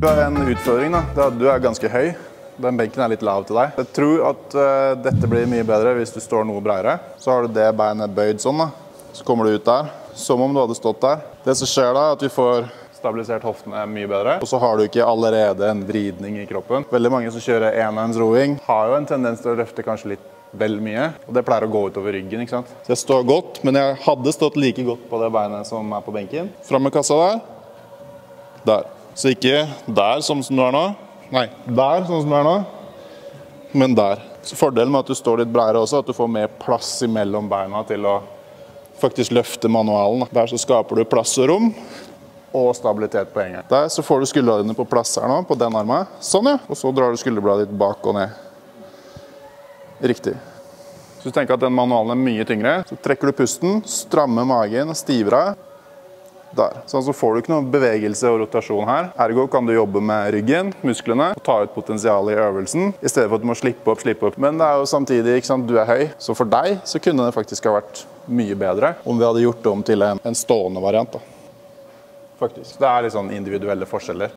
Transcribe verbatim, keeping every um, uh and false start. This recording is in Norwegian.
Du har en utfordring da, det er at du er ganske høy. Den benken er litt lav til deg. Jeg tror at uh, dette blir mye bedre hvis du står noe bredere. Så har du det beinet bøyd sånn da. Så kommer du ut der, som om du hadde stått der. Det som skjer da er at vi får stabilisert hoftene mye bedre. Og så har du ikke allerede en vridning i kroppen. Veldig mange som kjører enarms rowing har jo en tendens til å løfte kanskje litt vel mye. Og det pleier å gå ut over ryggen, ikke sant? Så jeg står godt, men jeg hadde stått like godt på det beinet som er på benken. Fram med kassa der. Der. Så ikke der, sånn som du er nå. Nei, der, sånn som du er nå. Men der. Så fordelen med at du står litt bredere også, at du får mer plass imellom beina til å faktisk løfte manualen. Der så skaper du plass og rom, og stabilitet på en gang. Der så får du skuldrene på plass her nå, på den armen. Sånn ja. Og så drar du skulderbladet ditt bak og ned. Riktig. Så du tenker at den manualen er mye tyngre. Så trekker du pusten, strammer magen og stiver deg. Der. Sånn så får du ikke noe bevegelse og rotasjon her. Ergo kan du jobbe med ryggen, musklene, og ta ut potensialet i øvelsen, i stedet for at du må slippe opp, slippe opp. Men det er jo samtidig, ikke sant, du er høy. Så for deg så kunne det faktisk ha vært mye bedre om vi hadde gjort det om til en, en stående variant da. Faktisk. Det er litt sånn individuelle forskjeller.